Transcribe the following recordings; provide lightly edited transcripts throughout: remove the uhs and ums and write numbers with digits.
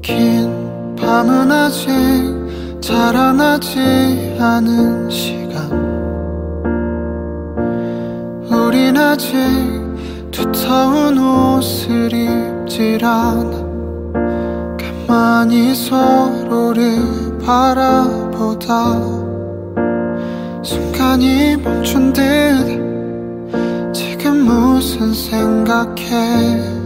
긴 밤은 아직 자라나지 않은 시간, 우린 아직 두터운 옷을 입질 않아 가만히 서로를 바라보다 순간이 멈춘 듯 지금 무슨 생각해.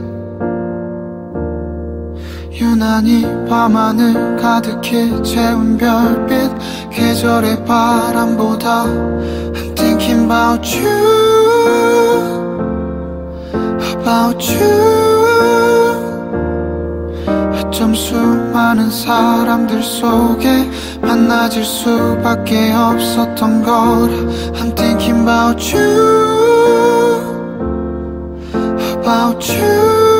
유난히 밤하늘 가득히 채운 별빛, 계절의 바람보다 I'm thinking about you, about you. 어쩜 수많은 사람들 속에 만나질 수밖에 없었던 거라. I'm thinking about you, about you.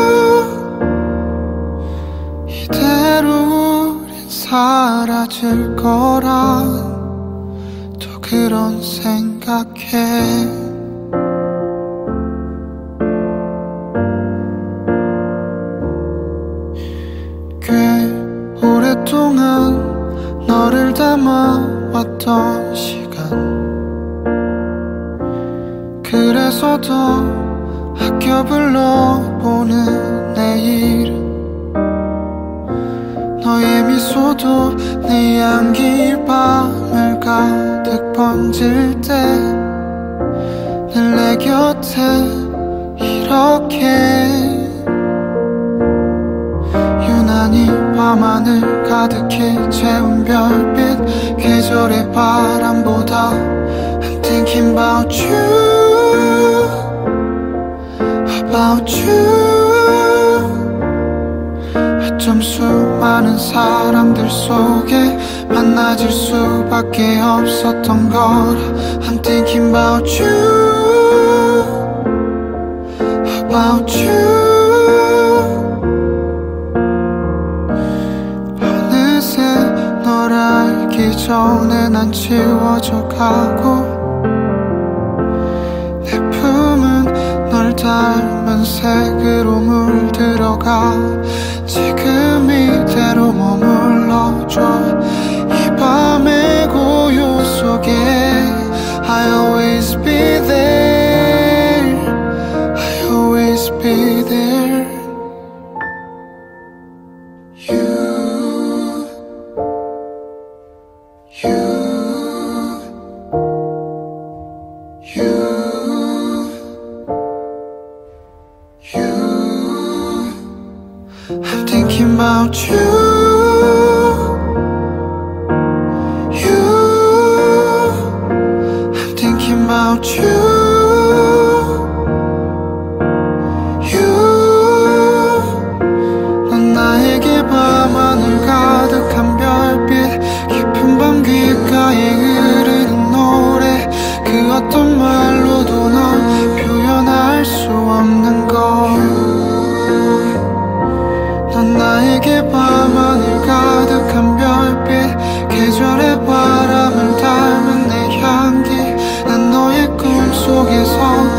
이대로 우린 사라질 거라 또 그런 생각해. 꽤 오랫동안 너를 담아왔던 시간, 그래서 더 아껴 불러보는 내 이름. 너의 미소도 내 향기 밤을 가득 번질 때 늘 내 곁에 이렇게. 유난히 밤하늘 가득히 채운 별빛, 계절의 바람보다 I'm thinking about you, about you. 어쩜 수많은 사람들 속에 만나질 수밖에 없었던 거라. I'm thinking about you, about you. 어느새 널 알기 전에 난 지워져 가고 내 품은 널 닮은 색으로 물들어가. 지금 이대로 머물러줘. 이 밤의 고요 속에 I always be there, I always be there. You, you, you, you. I'm thinking about you, you. I'm thinking about you, you. 넌 나에게 밤하늘 가득한 별빛, 깊은 밤 귓가에 흐르는 노래, 그 어떤 말로도 넌 표현할 수 없는 것. 넌 나에게 밤하늘 가득한 별빛, 계절의 바람을 닮은 내 향기. 난 너의 꿈속에서